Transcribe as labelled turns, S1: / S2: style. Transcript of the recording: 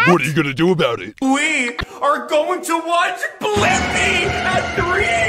S1: What are you gonna do about it?
S2: We are going to watch Blippi at 3